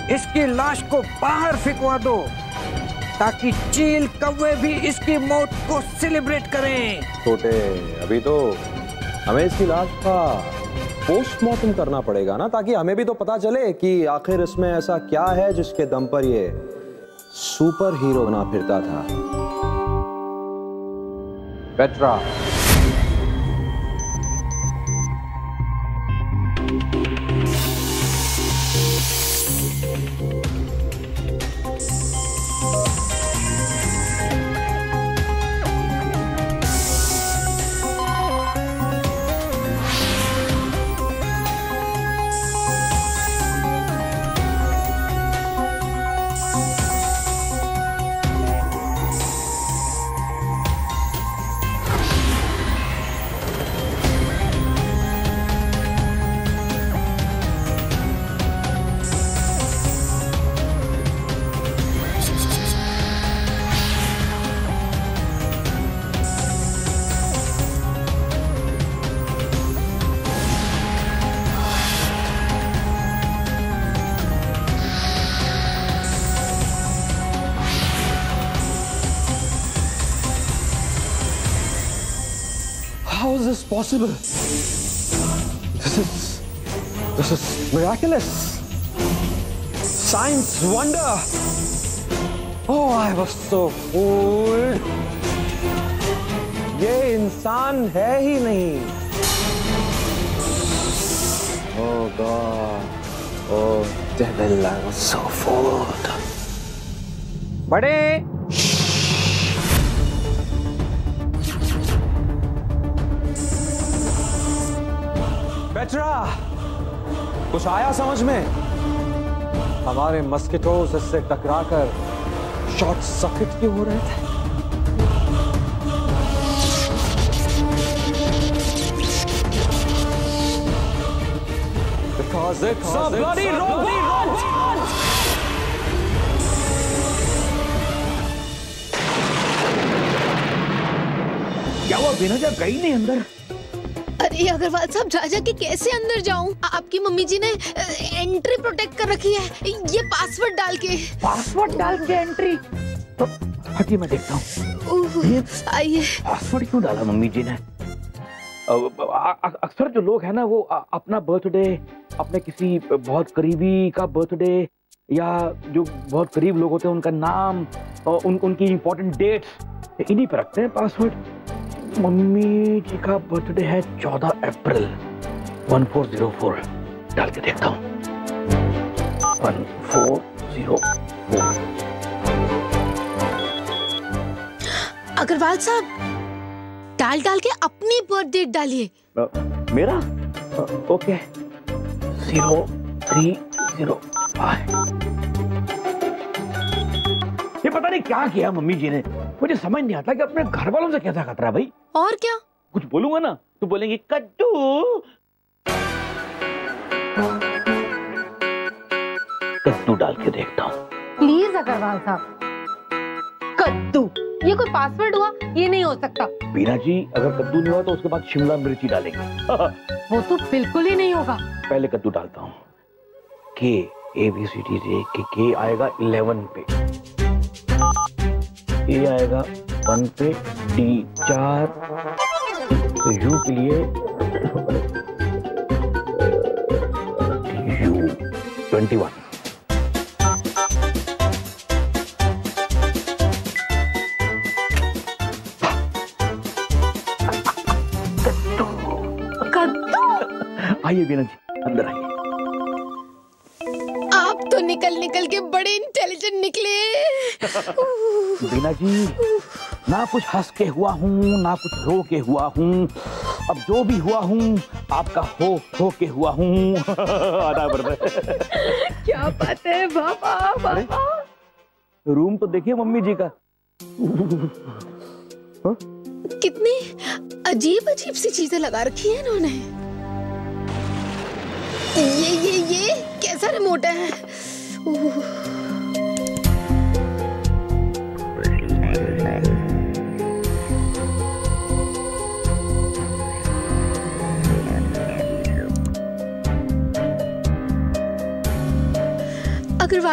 इसकी लाश को बाहर फेंकवा दो ताकि चील कौवे भी इसकी मौत को सेलिब्रेट करें। छोटे, अभी तो हमें इसकी लाश का पोस्टमार्टम करना पड़ेगा ना, ताकि हमें भी तो पता चले कि आखिर इसमें ऐसा क्या है जिसके दम पर ये सुपर हीरो बना फिरता था। Petra, how is this possible? This is miraculous. Science wonder. Oh, I was so fooled. ये इंसान है ही नहीं। Oh God. Oh devil, I was so fooled. बड़े, पेट्रा, कुछ आया समझ में? हमारे मस्किटोज इससे टकराकर शॉर्ट सर्किट क्यों हो रहे थे? Because it's a bloody robot! क्या हुआ? बेनजा गई नहीं अंदर? अरे अग्रवाल साहब, राजा के कैसे अंदर जाऊं? आपकी मम्मी जी ने एंट्री प्रोटेक्ट कर रखी है, ये पासवर्ड डाल के। पासवर्ड डाल के एंट्री? तो हटिए, मैं देखता हूँ। आइए। पासवर्ड क्यों डाला मम्मी जी ने? अक्सर जो लोग हैं ना, वो अपना बर्थडे, अपने किसी बहुत करीबी का बर्थडे, या जो बहुत करीब लोग होते हैं उनका नाम और उनकी इंपॉर्टेंट डेट्स, इन्हीं पर रखते हैं पासवर्ड। मम्मी जी का बर्थडे है 14 अप्रैल 1404। डाल के देखता हूँ। 1404। अग्रवाल साहब, डाल के अपनी बर्थ डेट डालिए। मेरा? ओके। 0305। ये पता नहीं क्या किया मम्मी जी ने, मुझे समझ नहीं आता कि अपने घर वालों से कैसा खतरा भाई। और क्या? कुछ बोलूंगा ना तो बोलेंगे कद्दू। कद्दू डाल के देखता हूँ। प्लीज अग्रवाल साहब, कद्दू ये कोई पासवर्ड हुआ? ये नहीं हो सकता। बीना जी, अगर कद्दू नहीं हुआ तो उसके बाद शिमला मिर्ची डालेंगे। वो तो बिल्कुल ही नहीं होगा। पहले कद्दू डालता हूँ। के ABCD के आएगा 11 पे, ए आएगा 1 पे, D 4, यू के लिए यू 21। आइए बीना जी, अंदर आइए। आप तो निकल के बड़े इंटेलिजेंट निकले। बीना जी, ना कुछ हंस के हुआ हूँ, ना कुछ रो के हुआ हूँ। अब जो भी हुआ हूँ, आपका हो के हुआ हूँ। आधा बराबर। क्या बात है बाबा। रूम तो देखिए मम्मी जी का। कितनी अजीब सी चीजें लगा रखी है इन्होंने। ये कैसा रिमोट है?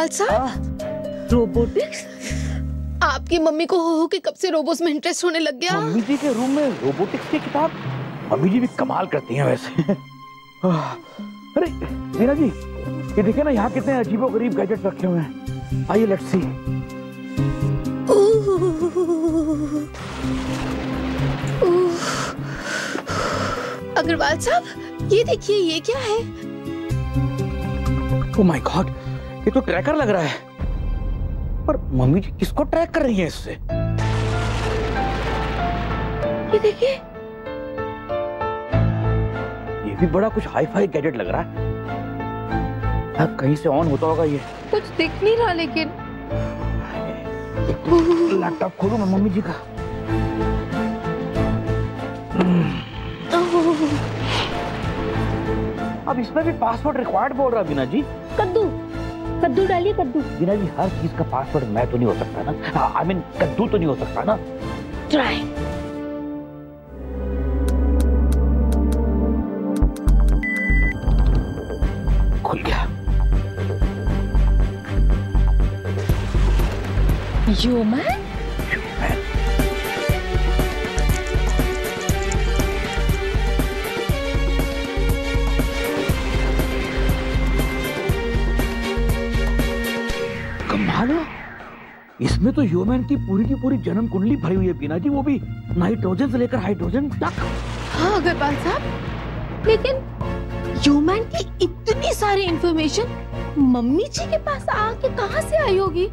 अग्रवाल साहब, रोबोटिक्स? आपकी मम्मी को हो कि कब से रोबोट्स में इंटरेस्ट होने लग गया। मम्मी जी के रूम में रोबोटिक्स की किताब? मम्मी जी भी कमाल करती हैं वैसे। अरे मीना जी, ये देखिए ना यहाँ कितने अजीबोगरीब गैजेट्स रखे हुए हैं। आइए लेट्स सी। अग्रवाल साहब, ये देखिए, ये क्या है? ओह माय गॉड, ये तो ट्रैकर लग रहा है। पर मम्मी जी किसको ट्रैक कर रही है इससे? ये देखिए, ये भी बड़ा कुछ हाई फाई गैजेट लग रहा है। अब कहीं से ऑन होता होगा ये। कुछ दिख नहीं रहा लेकिन। लैपटॉप खोलूं मैं मम्मी जी का। अब इसमें भी पासवर्ड रिक्वायर्ड बोल रहा है बीना जी। कद्दू, कद्दू डालिए, कद्दू। बीना जी, हर चीज का पासवर्ड मैं तो नहीं हो सकता ना। आई मीन कद्दू तो नहीं हो सकता ना। ट्राई। खुल गया। ह्यूमन? कमाल है, इसमें तो ह्यूमन की पूरी जन्म कुंडली भरी हुई है बीना जी, वो भी नाइट्रोजन से लेकर हाइड्रोजन तक। हाँ अग्रवाल साहब, लेकिन ह्यूमन की इतनी सारी इंफॉर्मेशन मम्मी जी के पास आके कहाँ से आई होगी?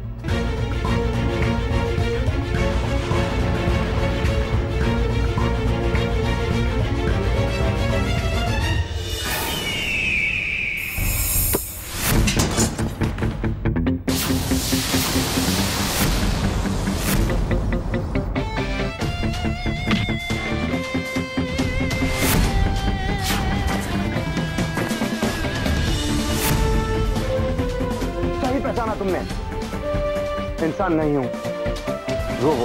पहचाना तुमने? इंसान नहीं हूं, रोबो।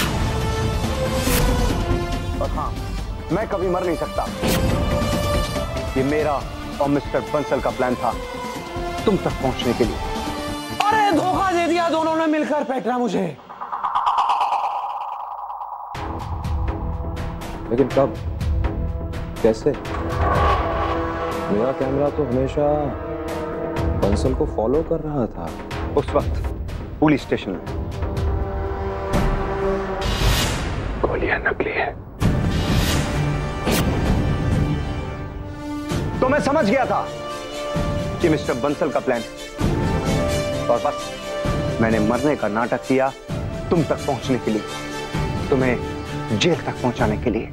और हाँ, मैं कभी मर नहीं सकता। ये मेरा और मिस्टर बंसल का प्लान था तुम तक पहुंचने के लिए। अरे धोखा दे दिया दोनों ने मिलकर पेटरा मुझे। लेकिन कब, कैसे? मेरा कैमरा तो हमेशा बंसल को फॉलो कर रहा था। उस वक्त पुलिस स्टेशन में। गोलियां नकली है। तो मैं समझ गया था कि मिस्टर बंसल का प्लान, और बस मैंने मरने का नाटक किया तुम तक पहुंचने के लिए, तुम्हें जेल तक पहुंचाने के लिए।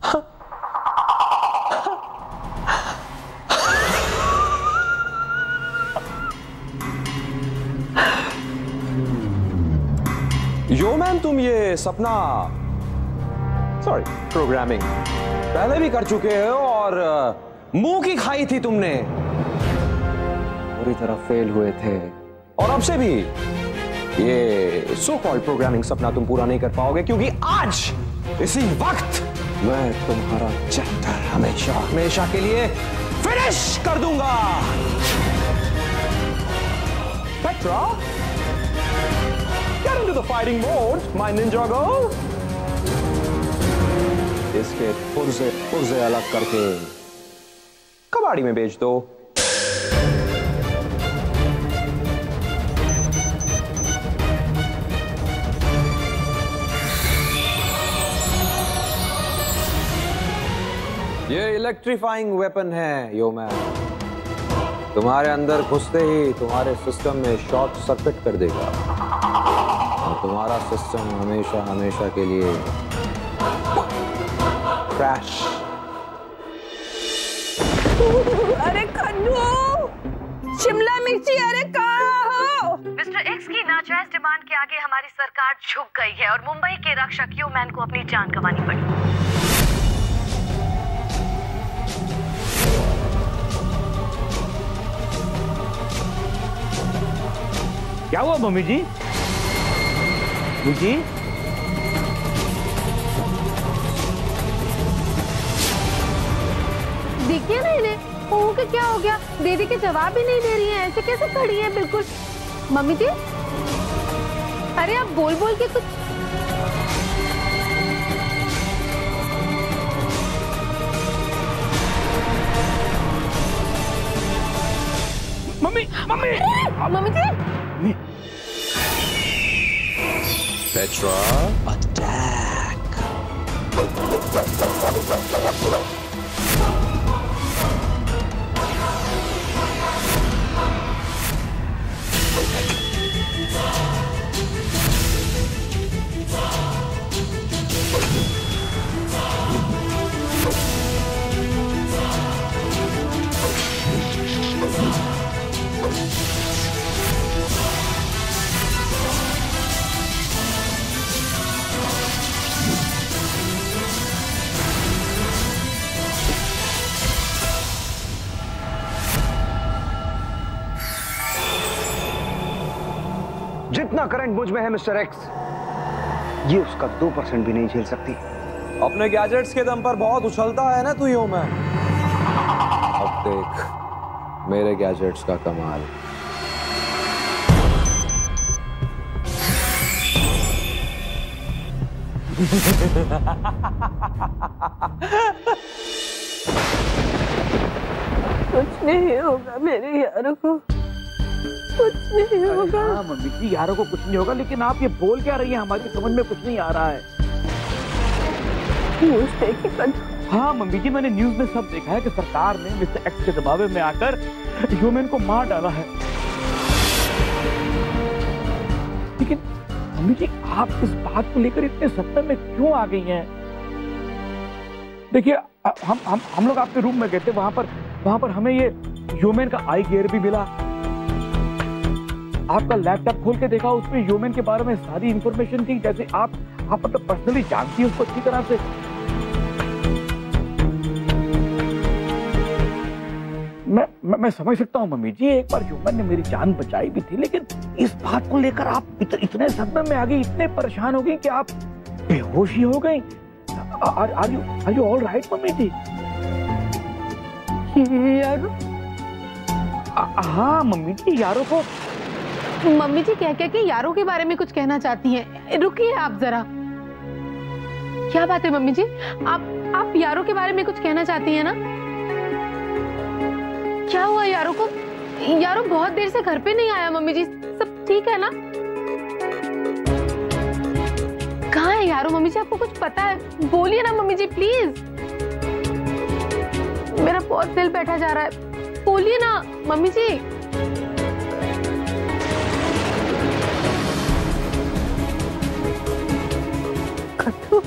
यो मैन, तुम ये सपना, सॉरी, प्रोग्रामिंग पहले भी कर चुके हो और मुंह की खाई थी तुमने, पूरी तरह फेल हुए थे। और अब से भी ये सो कॉल्ड प्रोग्रामिंग सपना तुम पूरा नहीं कर पाओगे, क्योंकि आज इसी वक्त मैं तुम्हारा चैप्टर हमेशा हमेशा के लिए फिनिश कर दूंगा। Petra, get into the fighting mode, my ninja girl. इसके पुर्जे अलग करके कबाड़ी में बेच दो। ये इलेक्ट्रीफाइंग वेपन है यो मैन, तुम्हारे अंदर घुसते ही तुम्हारे सिस्टम में शॉर्ट सर्किट कर देगा और तुम्हारा सिस्टम हमेशा हमेशा के लिए क्रैश। अरे कन्नू, शिमला मिर्ची, अरे कहाँ हो? मिस्टर एक्स की नाजायज डिमांड के आगे हमारी सरकार झुक गई है और मुंबई के रक्षक यू मैन को अपनी जान गंवानी पड़ी। क्या हुआ मम्मी जी? जी देखिए ना इन्हें, ओह के क्या हो गया? दीदी के जवाब ही नहीं दे रही है, ऐसे कैसे खड़ी है बिल्कुल। मम्मी जी, अरे आप बोल बोल के कुछ। Mummy mummy mummy ji, Petra attack. जितना करंट मुझ में है मिस्टर एक्स, ये उसका 2% भी नहीं झेल सकती। अपने गैजेट्स के दम पर बहुत उछलता है ना तू ह्यूमन। अब देख मेरे गैजेट्स का कमाल। कुछ नहीं होगा मेरे यारों को, कुछ नहीं होगा। हाँ मम्मी जी, यारों को कुछ नहीं होगा, लेकिन आप ये बोल क्या रही हैं? हमारी समझ में कुछ नहीं आ रहा है। न्यूज़ देखी कन्नू? हाँ मम्मी जी, मैंने न्यूज में सब देखा है कि सरकार ने मिस्टर एक्स के दबाव में आकर ह्यूमन को मार डाला है। लेकिन मम्मी जी, आप इस बात को लेकर इतने सत्तर में क्यों आ गई हैं? देखिए, हम लोग आपके रूम में गए थे, वहां पर हमें ये ह्यूमन का आई गियर भी मिला। आपका लैपटॉप खोल के देखा, उसमें ह्यूमन के बारे में सारी इंफॉर्मेशन थी, जैसे आप मतलब पर्सनली जानती हैं उसको अच्छी तरह से। मैं समझ सकता हूँ मम्मी जी, एक बार ह्यूमन ने मेरी जान बचाई भी थी, लेकिन इस बात को लेकर आप इतने सदमे में आ गई, इतने परेशान हो गई कि आप बेहोश ही हो गई। Are you all right mummy ji? यारों? हाँ मम्मी जी, यारों को। मम्मी जी कह के यारों के बारे में कुछ कहना चाहती हैं। रुकिए आप जरा। क्या बात है मम्मी जी? आप यारों के बारे में कुछ कहना चाहती हैं ना? क्या हुआ यारों को? यारों बहुत देर से घर पे नहीं आया मम्मी जी, सब ठीक है ना? कहाँ है यारों? मम्मी जी आपको कुछ पता है? बोलिए ना मम्मी जी प्लीज। मेरा बहुत दिल बैठा जा रहा है, बोलिए ना मम्मी जी। कन्नू,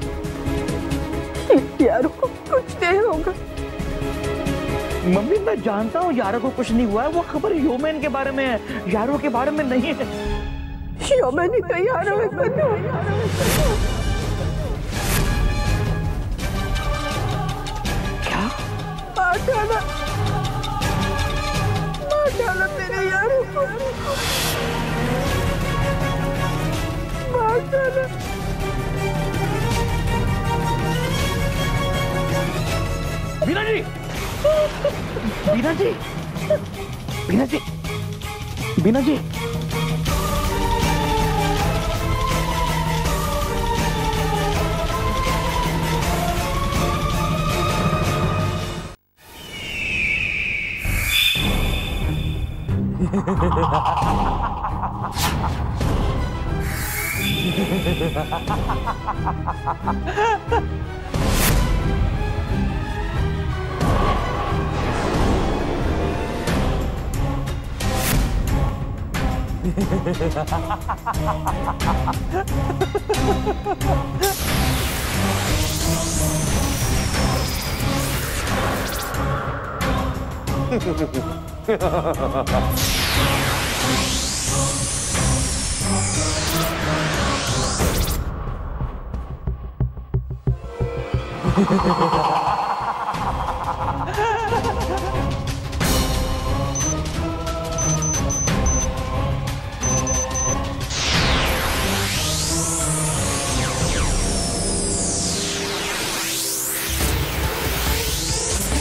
यारों को कुछ नहीं होगा। मम्मी मैं जानता हूँ यारों को कुछ नहीं हुआ है, वो खबर ह्यूमन के बारे में है, यारों के बारे में नहीं है। ह्यूमन ही तो यारों में कन्नू। क्या? मार डाला मेरे यारों को, मार डाला। बीना जी, बीना जी, बीना जी, बीना जी।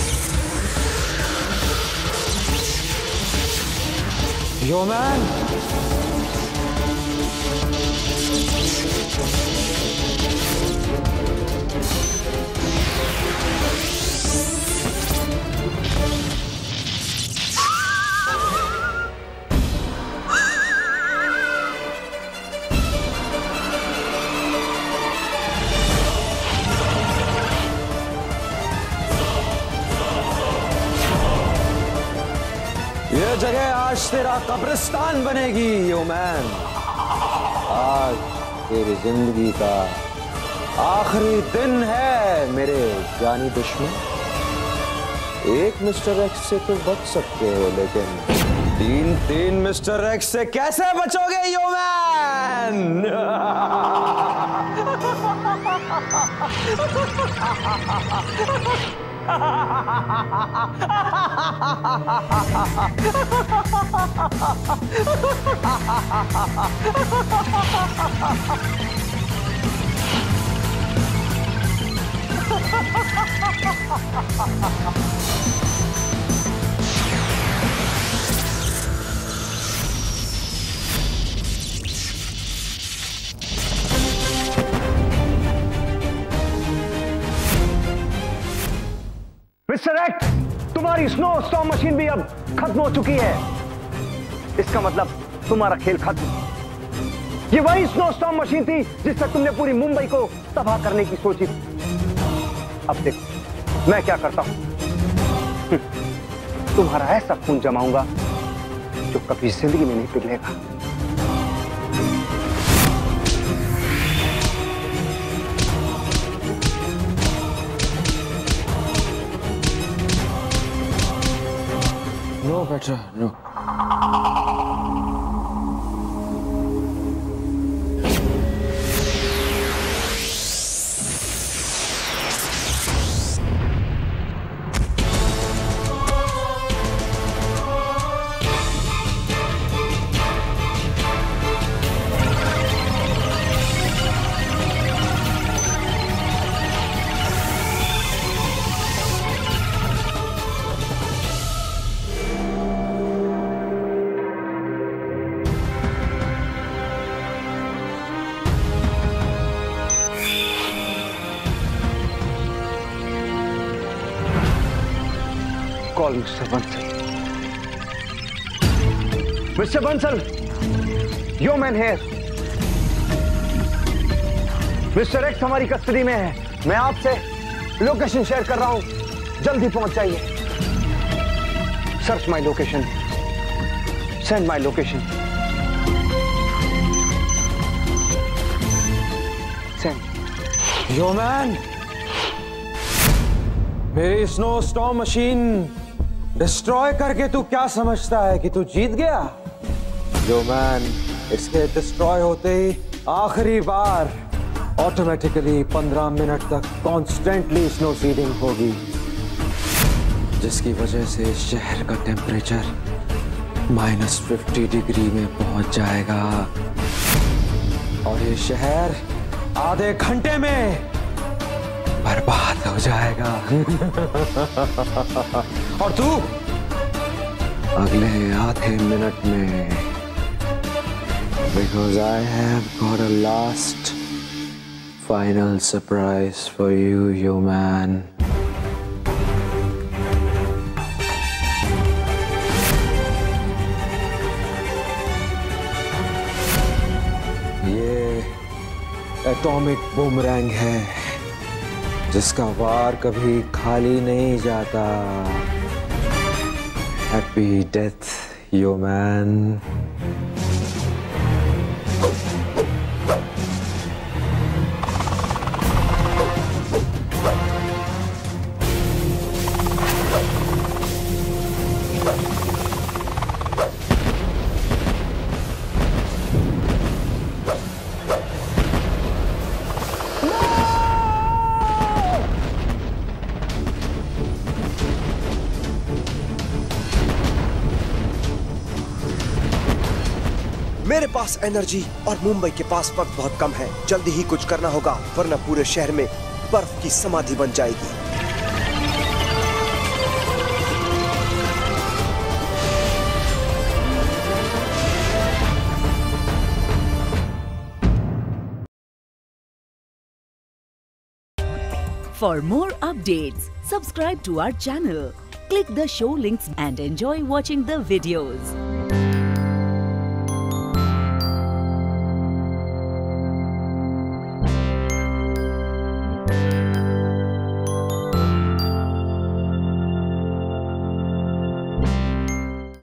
ह्यूमन आज तेरा कब्रिस्तान बनेगी ह्यूमन। आज तेरी जिंदगी का आखिरी दिन है मेरे जानी दुश्मन। एक मिस्टर एक्स से तो बच सकते हो, लेकिन तीन मिस्टर एक्स से कैसे बचोगे ह्यूमन? मिस्टर एक्स, तुम्हारी स्नो स्टॉर्म मशीन भी अब खत्म हो चुकी है। इसका मतलब तुम्हारा खेल खत्म। ये वही स्नो स्टॉर्म मशीन थी जिससे तुमने पूरी मुंबई को तबाह करने की सोची थी। अब देखो मैं क्या करता हूं। तुम्हारा ऐसा खून जमाऊंगा जो कभी जिंदगी में नहीं पिघलेगा। No, better, no. Call Mr. Bansal. Mr. Bansal, your man here. Mr. X हमारी कस्टडी में है। मैं आपसे लोकेशन शेयर कर रहा हूं, जल्दी पहुंच जाइए। Search my location, send my location, send. Yo man, मेरी स्नो स्टॉर्म मशीन डिस्ट्रॉय करके तू क्या समझता है कि तू जीत गया? जो मैन, इसके डिस्ट्रॉय होते ही आखिरी बार ऑटोमेटिकली 15 मिनट तक कॉन्स्टेंटली स्नो सीडिंग होगी, जिसकी वजह से इस शहर का टेम्परेचर -50 डिग्री में पहुंच जाएगा और ये शहर आधे घंटे में बर्बाद हो जाएगा। और तू अगले आधे मिनट में, because I have got a last final surprise for you, you man. ये एटॉमिक बूमरैंग है जिसका वार कभी खाली नहीं जाता। Happy death yo man. मेरे पास एनर्जी और मुंबई के पास वक्त बहुत कम है। जल्दी ही कुछ करना होगा, वरना पूरे शहर में बर्फ की समाधि बन जाएगी। For more updates, subscribe to our channel, click the show links and enjoy watching the videos.